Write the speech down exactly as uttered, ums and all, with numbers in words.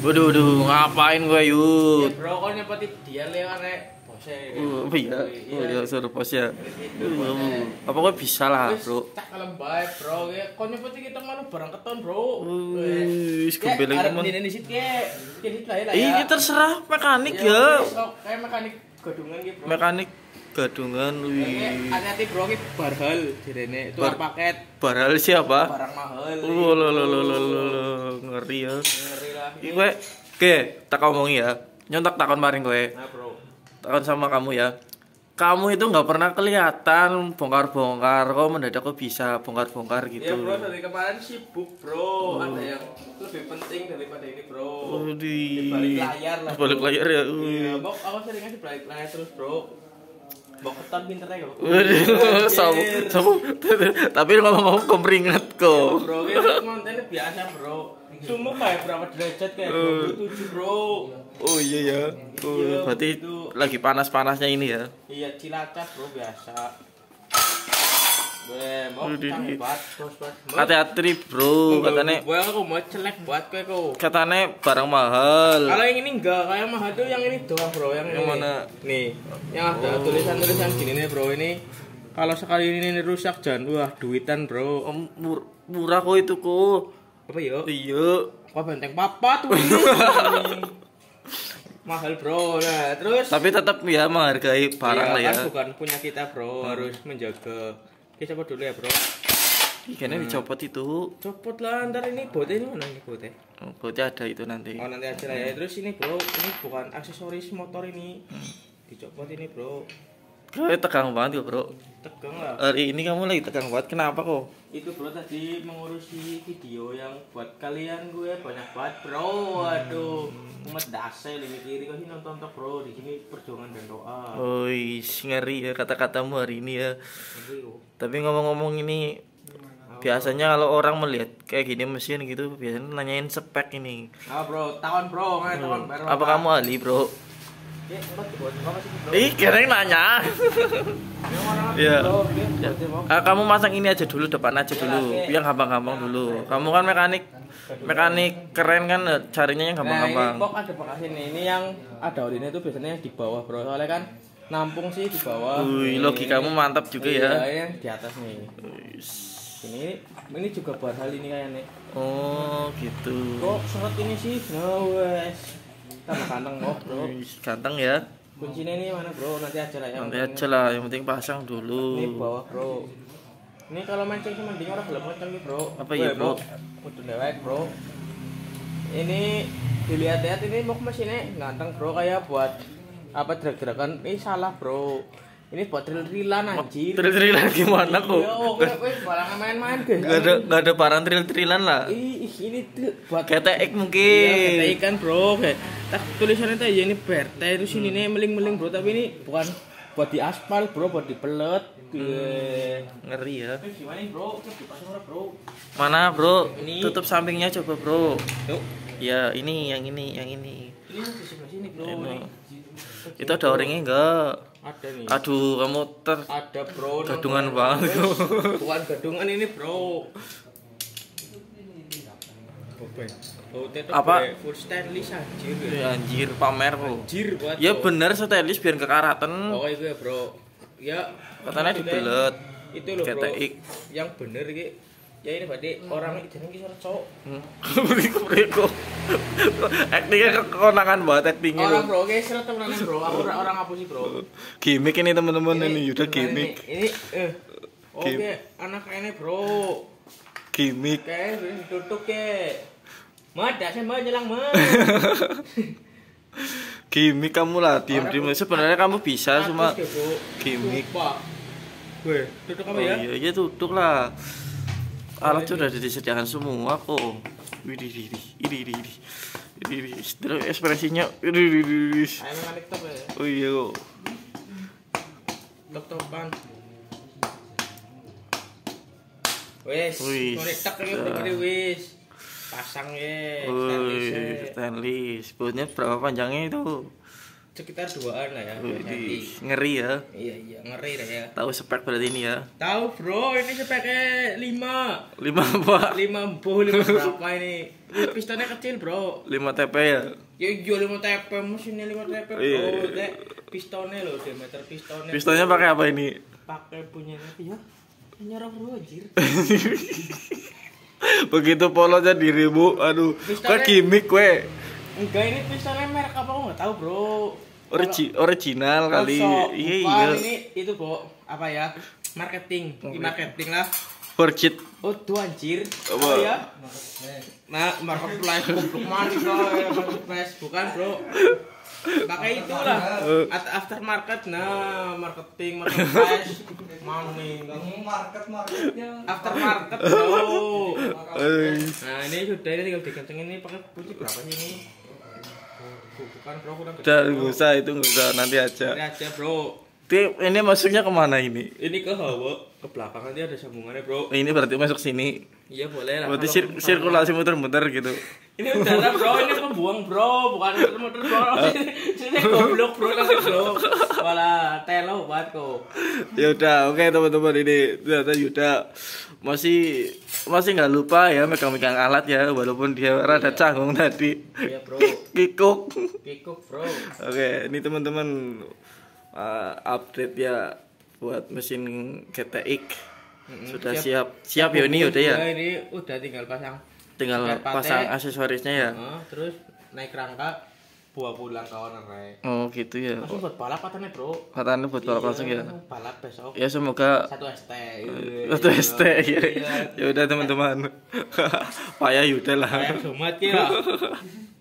Waduh, waduh, ngapain gue yuk? Ya bro, kok nyepeti dia lewat rek bose. Uh, iya, oh ya suruh bos ya. Uh, apa gue bisa lah, bro? Tak kalem bae, bro. Ya kok nyepeti kita malu barang keton, bro. Wis kembeleng teman. Ini sit ke. Kini lah ya. Ini terserah mekanik ya. Kayak mekanik gadungan gitu, bro. Mekanik gadungan, wih. Hati-hati bro, ini barhal direne. Itu Bar paket. Barhal siapa? Barang mahal. Oh, lo lo lo lo lo ngeri ya. Ngeri lah. Iki gue, oke, tak omongi ya. Nyontak takon maring gue. Nah, bro. Takon sama kamu ya. Kamu itu nggak pernah kelihatan bongkar-bongkar, kok mendadak kok bisa bongkar-bongkar gitu. Ya bro, dari kemarin sibuk bro. Oh. Ada yang lebih penting daripada ini bro. Oh, di... di balik layar lah. Di balik layar ya. Uh. Iya, bok, aku sering ngasih balik layar terus bro. Bok keton pinter ya bro. Waduh, sabu, sabu. Tapi ngomong-ngomong kemeringat kok. Bro, ini kontennya biasa bro. Sumu kayak berapa derajat kayak dua puluh tujuh bro. Oh iya ya. Oh, iya, berarti itu lagi panas-panasnya ini ya. Iya, Cilacap bro biasa. Gue mau cambat, bos bos. Hati-hati bro, katanya. Gue aku mau celek buat gue kok. Katanya barang mahal. Kalau yang ini enggak, kayak mahal tuh yang ini doang bro, yang, yang ini. mana? Nih, yang ada Oh. tulisan-tulisan gini nih bro ini. Kalau sekali ini rusak jangan wah duitan bro. Oh, mur murah kok itu kok. Apa yuk? Iya. Wah benteng papa tuh ini. Mahal bro, nah terus. Tapi tetap ya menghargai barang iya, lah ya. Kan bukan punya kita bro, hmm. harus menjaga. Kita coba dulu ya bro. Ikannya hmm. dicopot itu. Copot lah, ntar ini botnya ini mana ini botnya? Oh, botnya ada itu nanti. Oh nanti aja lah ya. Terus ini bro, ini bukan aksesoris motor ini. Hmm. Dicopot ini bro. Bro, tegang banget ya bro. Tegang lah. Hari ini kamu lagi tegang banget, kenapa kok? Itu bro tadi mengurusi video yang buat kalian gue banyak banget bro. Waduh, umat dasar di kiri kau sih nonton tok bro. Di sini perjuangan dan doa. Oh, ngeri ya kata-katamu hari ini ya. Ngeri, oh. Tapi ngomong-ngomong ini, biasanya kalau orang melihat kayak gini mesin gitu, biasanya nanyain spek ini. Ah bro, tahun bro, nggak tahun baru. Apa kamu ahli bro? Ya, Ih, kira nanya. Iya. Ah, kamu masang ini aja dulu, depan aja dulu, biar gampang-gampang dulu. Kamu kan mekanik, mekanik keren kan, carinya yang gampang-gampang. Nah, ini kok ada bekas ini, ini yang ada odinnya itu biasanya di bawah bro, soalnya kan nampung sih di bawah. Wih, logikamu mantap juga ya. Iya, yang di atas nih. Ini, ini juga buat hal ini kayaknya. Oh, gitu. Kok seret ini sih? No wes. Tambah kanteng oh bro. Ganteng ya. Kuncinya ini mana bro? Nanti aja lah ya. Nanti aja lah, yang penting pasang dulu. Ini bawah bro. Ini kalau mancing sama ding orang belum mancing nih bro. Apa ya bro? Udah dewek bro. Ini dilihat-lihat ini mau mesinnya ganteng bro, kayak buat apa gerak-gerakan. Ini salah bro. Ini buat drill-drillan anjir. Drill-drillan gimana kok? Iya, oke, oke, barang main-main guys. Gak ada gak ada barang drill-drillan lah. Ih, ini tuh buat K T X mungkin. Iya, K T X kan bro, kayak tak tulisannya tuh ya ini B R T terus ini nih meling-meling bro, tapi ini bukan buat di aspal bro, buat di pelet. Hmm, ngeri ya. Gimana nih bro? Dipasang ora bro? Mana bro? Ini. Tutup sampingnya coba bro. Yuk. Ya ini yang ini yang ini. Ini di sebelah sini bro. Ini. Itu ada orangnya enggak? Ada nih. Aduh, kamu ter Ada bro. gadungan banget. Bukan gadungan ini bro. Oh, apa? Full stainless anjir. Ya, anjir pamer kok. Anjir buat. Ya bener stainless biar kekaratan. Oh itu ya bro. Ya. Katanya dibelet. Itu loh bro. K T X. Yang bener iki. Ya ini berarti orang itu jeneng ki cowok. Beriku. Aktingnya kekonangan banget aktingnya. Orang bro, oke seret temenan bro. Aku orang apa sih bro? Gimik ini teman-teman ini udah gimik. Ini eh oke anak ini bro. Gimik. Kayak ditutup ke. Mah dasar mah nyelang mah. Gimik kamu lah, diem-diem. Sebenarnya kamu bisa cuma gimik. Weh, tutup kamu ya? Iya, iya tutup lah. Alat sudah disediakan semua kok. Widih, widih, ini, ini, ini, ini, ini, terus ekspresinya, ini, ini, ini. Ayo nganik top ya. Oh iya kok. Top topan. Wes, nganik tak ini wes. Pasang ya. Wih, stainless. Bautnya berapa panjangnya itu? sekitar duaan lah ya. Wih, ngeri ya. Iya iya ngeri deh ya. Tahu spek berarti ini ya. Tahu bro, ini speknya lima. lima apa? lima boh lima berapa ini? Ini pistonnya kecil bro. lima T P ya. Ya iya lima T P, mesinnya lima T P bro. Iya. Dek, pistonnya loh, diameter pistonnya. Pistonnya pakai apa ini? Pakai punya ya. Nyerah bro anjir. Begitu polonya dirimu, aduh, kok gimmick we. Enggak, ini pistonnya merek apa aku nggak tahu bro. Origi original kali. Iya iya. Ini itu bro, apa ya? Marketing, ini marketing lah. Forgit. Oh tuh anjir. Apa oh, ya? Nah, marketplace goblok mana bro? Marketplace bukan bro. Pakai itulah. Aftermarket, nah marketing, marketplace, money. Kamu market marketnya. Aftermarket bro. Nah ini sudah ini tinggal dikencengin ini pakai kunci berapa sih ini? Bukan bro, kurang udah nggak usah itu nggak usah nanti aja. Nanti aja bro. Tip, ini masuknya kemana ini? Ini ke hawa, ke belakang nanti ada sambungannya bro. Ini berarti masuk sini. Iya boleh lah. Berarti sir sirkulasi muter-muter gitu. Ini udara bro, ini pembuang bro, bukan muter-muter bro. Sini goblok bro nanti bro. Wala telo buat kok. Ya udah, oke teman-teman ini ternyata Yuda masih masih nggak lupa ya megang-megang alat ya walaupun dia rada canggung tadi. Iya bro. Kikuk. Kikuk bro. Oke, ini teman-teman uh, update ya buat mesin G T X. Mm-hmm. Sudah siap siap, siap ya ini udah ya. Ini udah tinggal pasang. Tinggal pasang aksesorisnya ya. Uh, terus naik rangka bawa pulang ke owner rek. Oh gitu ya. Langsung buat balap katanya bro. Katanya buat balap langsung ya. Balap besok. Ya semoga satu S T. Satu S T ya. Ya udah teman-teman. Payah Yuda lah. Payah somat ya.